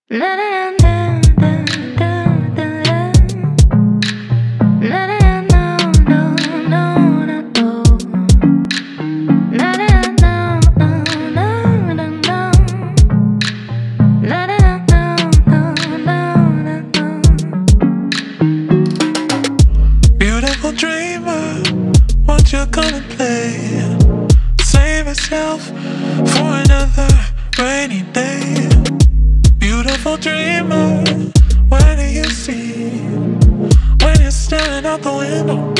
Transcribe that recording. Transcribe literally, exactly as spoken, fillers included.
Beautiful dreamer, won't you come and play? Save yourself for another rainy day. Beautiful dreamer, where do you see when you're staring out the window?